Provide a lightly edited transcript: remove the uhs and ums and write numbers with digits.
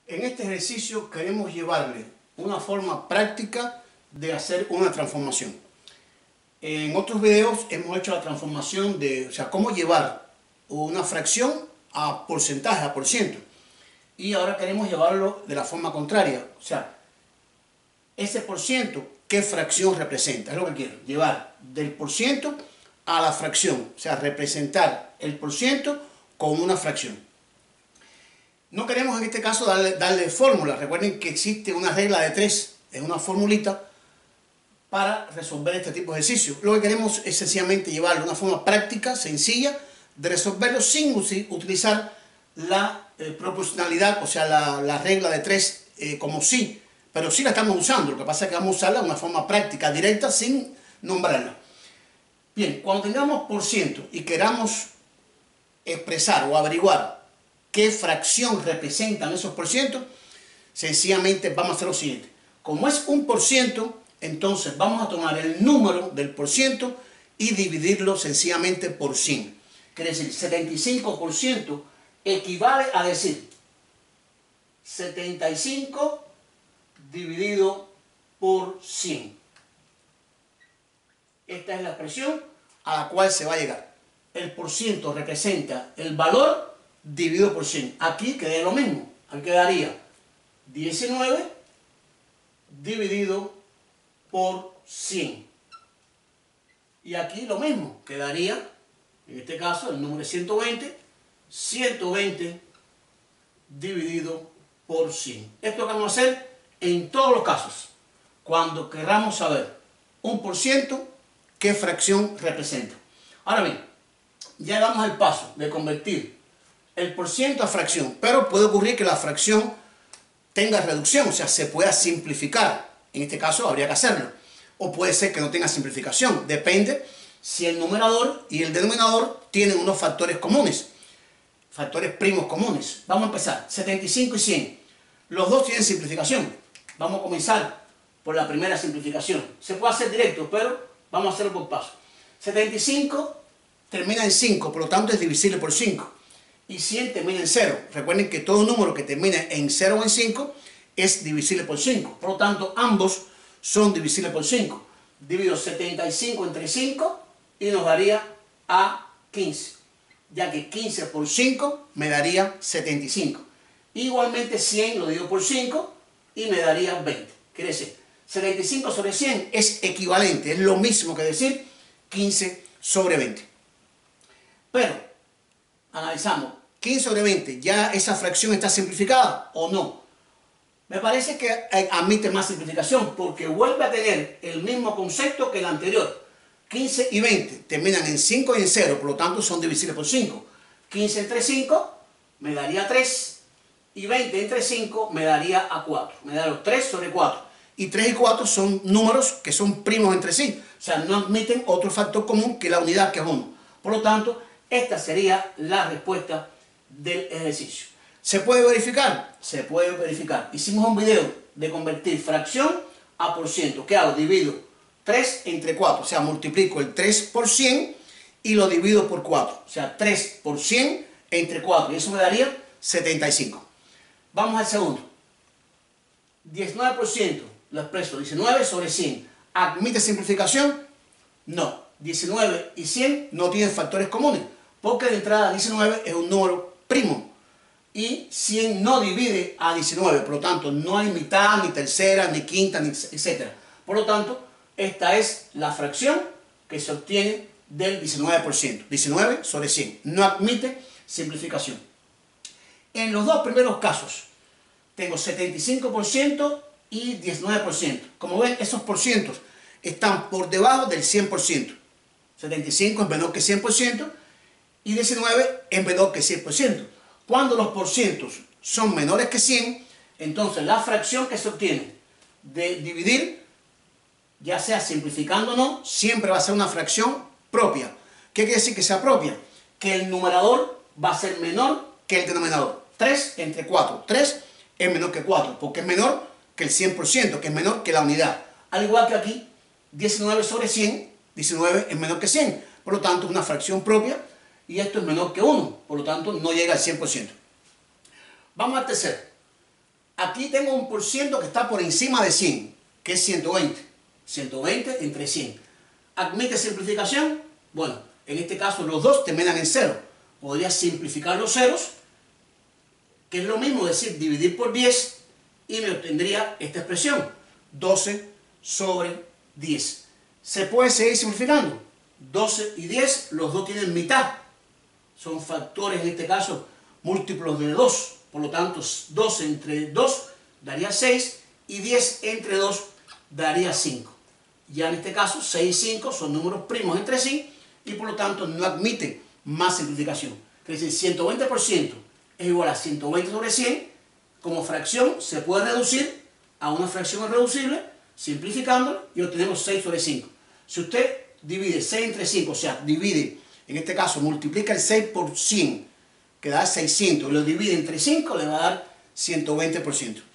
En este ejercicio queremos llevarle una forma práctica de hacer una transformación. En otros videos hemos hecho la transformación de, cómo llevar una fracción a porcentaje, a por ciento. Y ahora queremos llevarlo de la forma contraria. Ese por ciento, ¿qué fracción representa? Es lo que quiero, llevar del por ciento a la fracción. Representar el por ciento con una fracción. No queremos en este caso darle fórmula. Recuerden que existe una regla de 3, es una formulita para resolver este tipo de ejercicios. Lo que queremos es sencillamente llevarlo de una forma práctica, sencilla, de resolverlo sin utilizar la proporcionalidad, la regla de 3 como sí, pero sí la estamos usando. Lo que pasa es que vamos a usarla de una forma práctica, directa, sin nombrarla. Bien, cuando tengamos por ciento y queramos expresar o averiguar qué fracción representan esos por ciento, sencillamente vamos a hacer lo siguiente. Como es un por ciento, entonces vamos a tomar el número del por ciento y dividirlo sencillamente por 100. Quiere decir, 75% equivale a decir 75 dividido por 100. Esta es la expresión a la cual se va a llegar. El por ciento representa el valor dividido por 100. Aquí quedaría lo mismo. Aquí quedaría 19 dividido por 100. Y aquí lo mismo. Quedaría, en este caso, el número es 120. 120 dividido por 100. Esto lo vamos a hacer en todos los casos. Cuando queramos saber un por ciento, qué fracción representa. Ahora bien, ya damos el paso de convertir el por ciento a fracción, pero puede ocurrir que la fracción tenga reducción, se pueda simplificar. En este caso habría que hacerlo. O puede ser que no tenga simplificación. Depende si el numerador y el denominador tienen unos factores comunes, factores primos comunes. Vamos a empezar. 75 y 100. Los dos tienen simplificación. Vamos a comenzar por la primera simplificación. Se puede hacer directo, pero vamos a hacerlo por paso. 75 termina en 5, por lo tanto es divisible por 5. Y 100 termina en 0. Recuerden que todo número que termine en 0 o en 5 es divisible por 5. Por lo tanto, ambos son divisibles por 5. Divido 75 entre 5 y nos daría a 15. Ya que 15 por 5 me daría 75. Igualmente 100 lo divido por 5 y me daría 20. Quiere decir, 75 sobre 100 es equivalente. Es lo mismo que decir 15 sobre 20. Pero analizamos, 15 sobre 20, ¿ya esa fracción está simplificada o no? Me parece que admite más simplificación porque vuelve a tener el mismo concepto que el anterior. 15 y 20 terminan en 5 y en 0, por lo tanto son divisibles por 5. 15 entre 5 me daría 3 y 20 entre 5 me daría a 4. Me daría 3 sobre 4. Y 3 y 4 son números que son primos entre sí. No admiten otro factor común que la unidad, que es 1. Por lo tanto, esta sería la respuesta del ejercicio. ¿Se puede verificar? Se puede verificar. Hicimos un video de convertir fracción a por ciento. ¿Qué hago? Divido 3 entre 4. Multiplico el 3 por 100 y lo divido por 4. 3 por 100 entre 4. Y eso me daría 75. Vamos al segundo. 19% lo expreso. 19 sobre 100. ¿Admite simplificación? No. 19 y 100 no tienen factores comunes. Porque de entrada 19 es un número primo y 100 no divide a 19, por lo tanto no hay mitad, ni tercera, ni quinta, ni etc. Por lo tanto, esta es la fracción que se obtiene del 19%, 19 sobre 100, no admite simplificación. En los dos primeros casos tengo 75% y 19%. Como ven, esos porcientos están por debajo del 100%. 75 es menor que 100%. Y 19 es menor que 100%. Cuando los porcientos son menores que 100, entonces la fracción que se obtiene de dividir, ya sea simplificando o no, siempre va a ser una fracción propia. ¿Qué quiere decir que sea propia? Que el numerador va a ser menor que el denominador. 3 entre 4. 3 es menor que 4, porque es menor que el 100%, que es menor que la unidad. Al igual que aquí, 19 sobre 100, 19 es menor que 100. Por lo tanto, es una fracción propia. Y esto es menor que 1, por lo tanto no llega al 100%. Vamos al tercero. Aquí tengo un por ciento que está por encima de 100, que es 120. 120 entre 100. ¿Admite simplificación? Bueno, en este caso los dos terminan en 0. Podría simplificar los ceros, que es lo mismo decir dividir por 10, y me obtendría esta expresión, 12 sobre 10. ¿Se puede seguir simplificando? 12 y 10, los dos tienen mitad. Son factores, en este caso, múltiplos de 2. Por lo tanto, 12 entre 2 daría 6 y 10 entre 2 daría 5. Ya en este caso, 6 y 5 son números primos entre sí y por lo tanto no admiten más simplificación. Es decir, 120% es igual a 120 sobre 100. Como fracción se puede reducir a una fracción irreducible simplificándolo y obtenemos 6 sobre 5. Si usted divide 6 entre 5, o sea, divide, en este caso multiplica el 6 por 100, que da 600, y lo divide entre 5, le va a dar 120%.